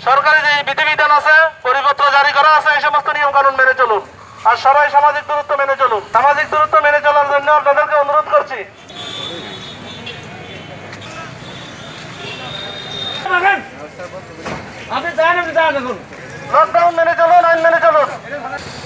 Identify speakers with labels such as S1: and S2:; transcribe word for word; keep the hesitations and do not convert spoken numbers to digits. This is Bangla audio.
S1: সরকারি যে বিধিবিধান আছে, পরিপত্র জারি করা আছে, এই সমস্ত নিয়ম কানুন মেনে চলুন। আর সবাই সামাজিক দূরত্ব মেনে চলুন। সামাজিক দূরত্ব মেনে চলার জন্য আপনাদেরকে অনুরোধ করছি। লকডাউন মেনে চলুন, আইন মেনে চলুন।